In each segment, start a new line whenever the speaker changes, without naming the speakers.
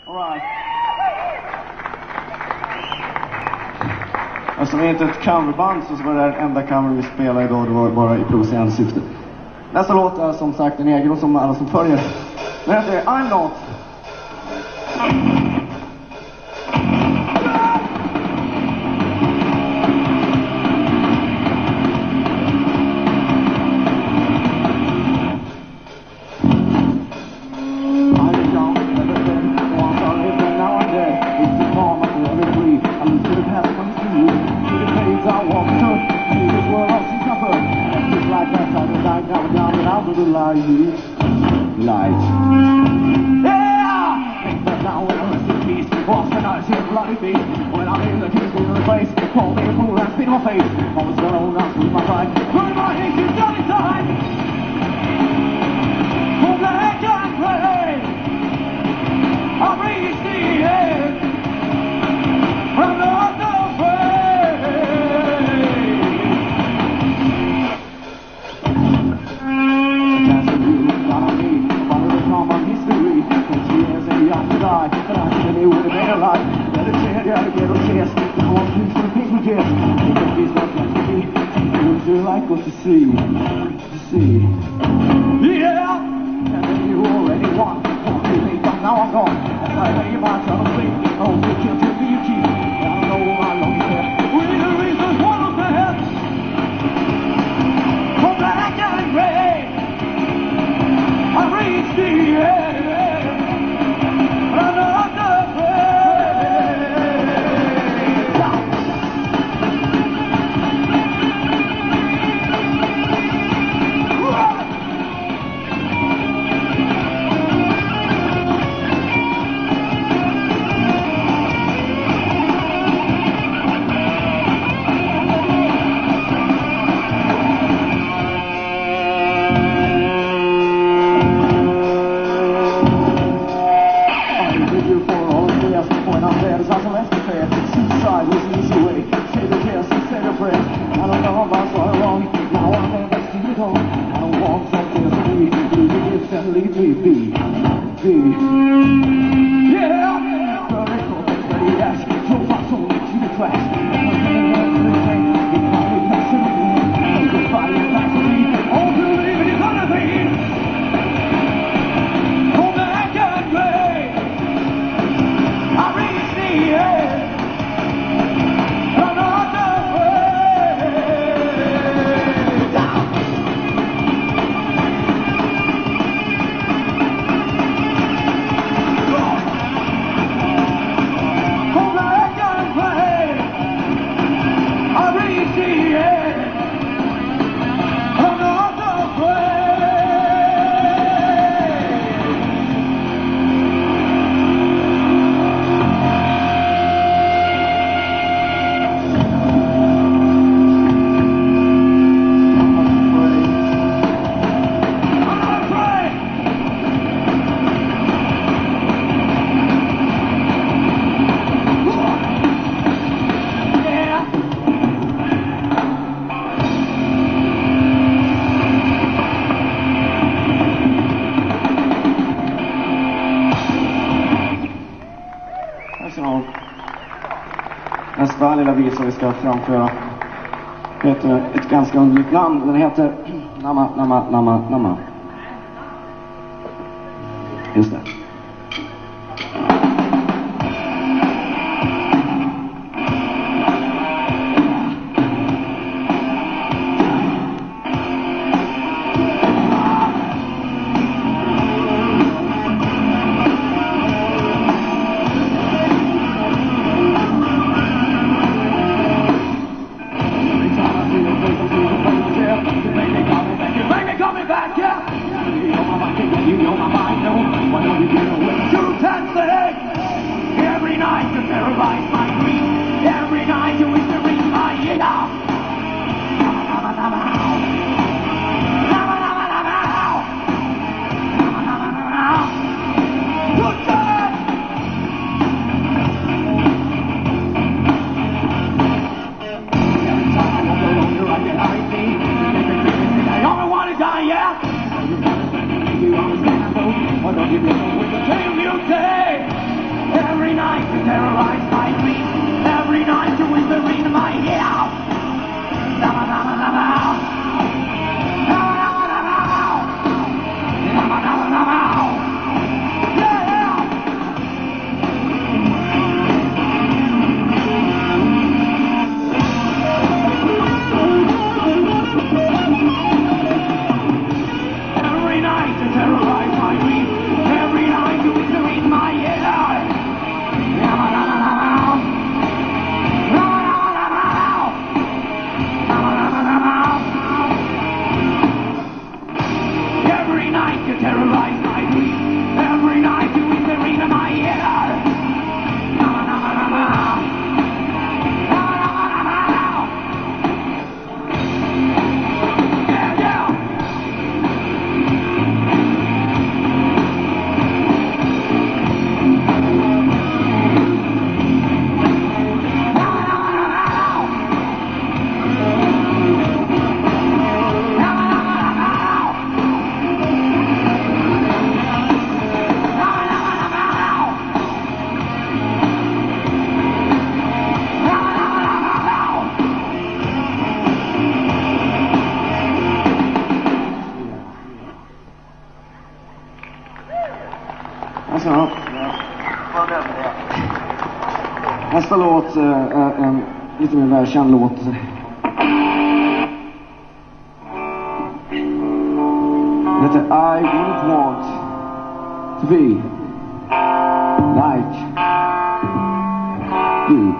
All right. Eftersom vi inte är ett coverband så var det enda cover vi spelade idag, det var bara i provocerande syfte. Nästa låt är som sagt en egen låt som alla som följer. Den heter I'm Not. Light. Yeah! Think that now when I listen to peace, often I see a bloody beast. When I'm in the king's in the place, call me a fool and spit in my face. Always gonna own up with my pride. Burn my hands in dirty time. For black and gray, I reach the end. I'm not afraid. But I said it would have been a lot. Better say I gotta get a chance. The whole thing's for people just. Because it's not meant to be. Would you like us to see? To see. Yeah! And then you already won. Won't you think I'm now I'm gone? As I lay my trouble sleep. Oh, you can't take me, you keep. I don't know how long you care. We need the reasons one of them. From black and gray, I reached the end. Nästa lilla visa vi ska framföra heter ett ganska underligt namn. Den heter Namanama. Just det. Every night you terrorize my dreams. Every night you whisper in my ear. Namanama.
Ja. Nästa låt är en lite mer välkänd låt. Det heter I wouldn't want to be like you.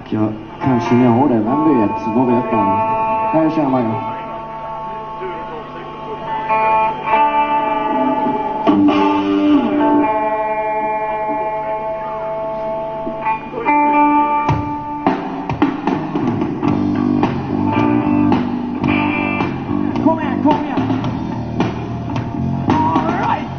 Ja, kanske ni har det. Vem vet? Vad vet man? Här känner man ju.
Kom igen, kom igen. All right.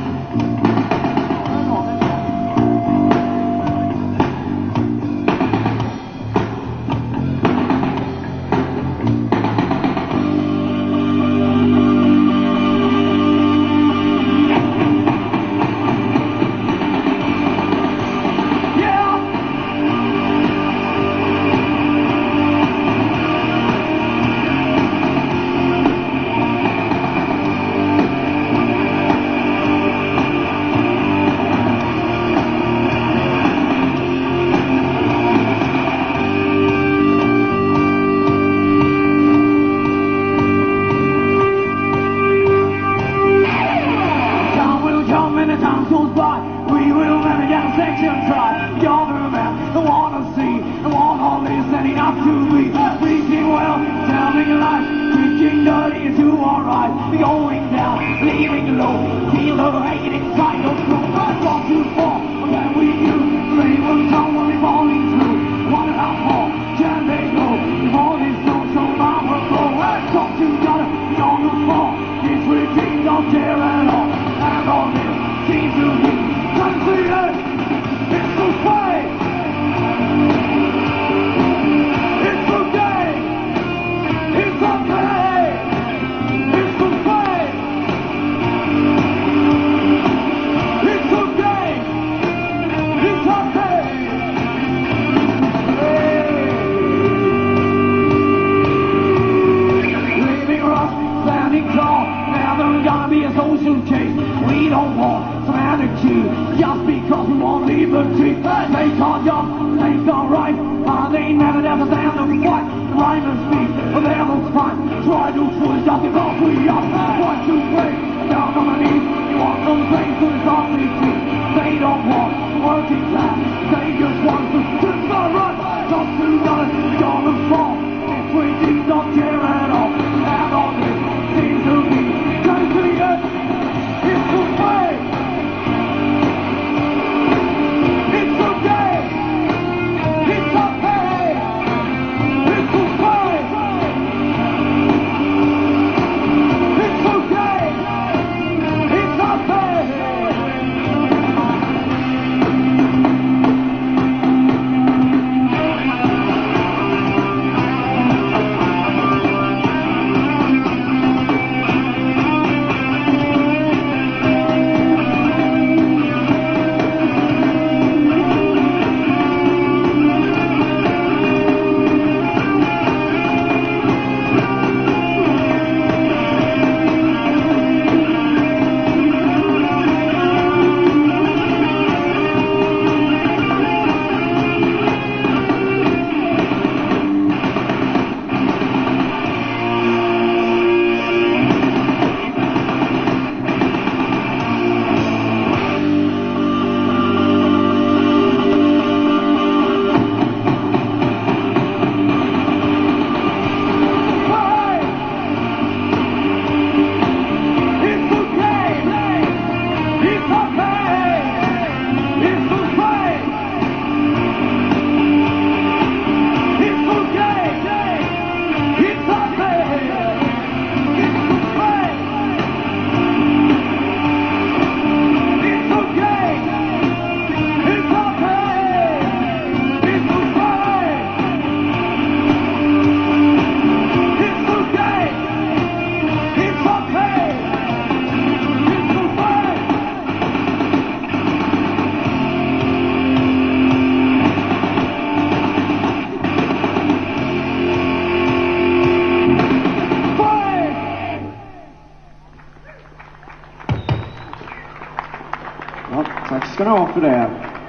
Tack ska ni ha för det.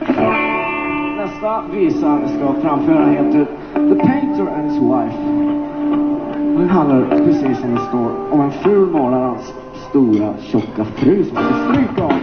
Nästa visa vi ska framföra heter The Painter and His Wife. Den handlar, precis som det står, om en ful målarens stora tjocka fru som heter stryk av.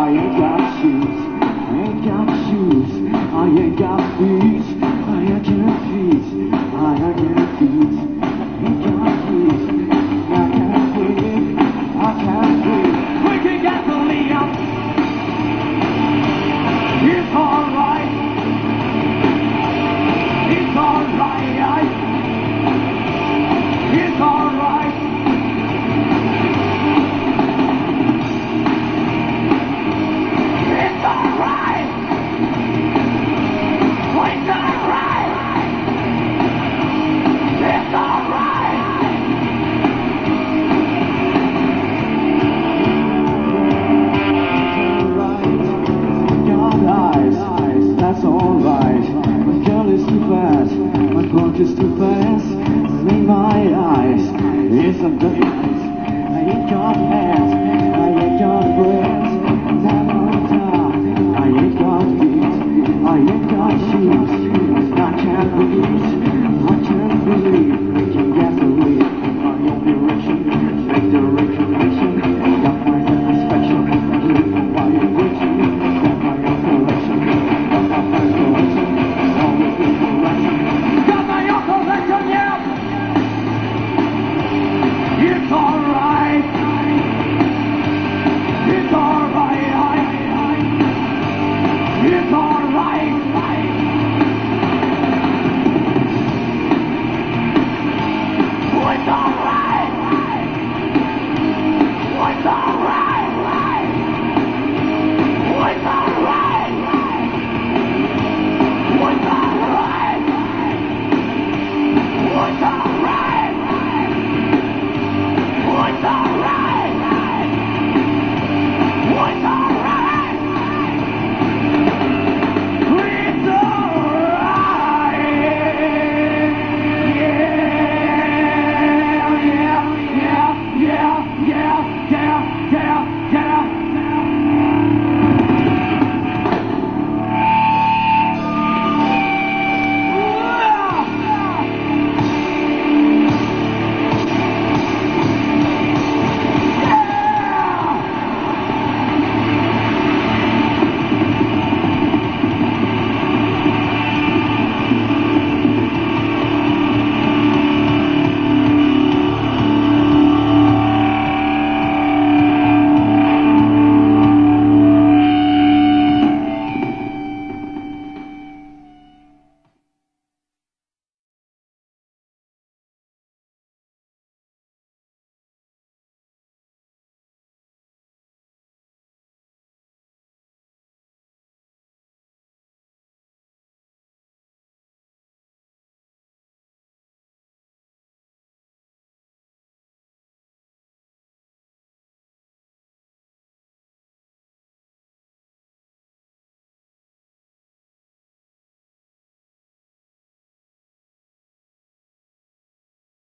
varje kväll.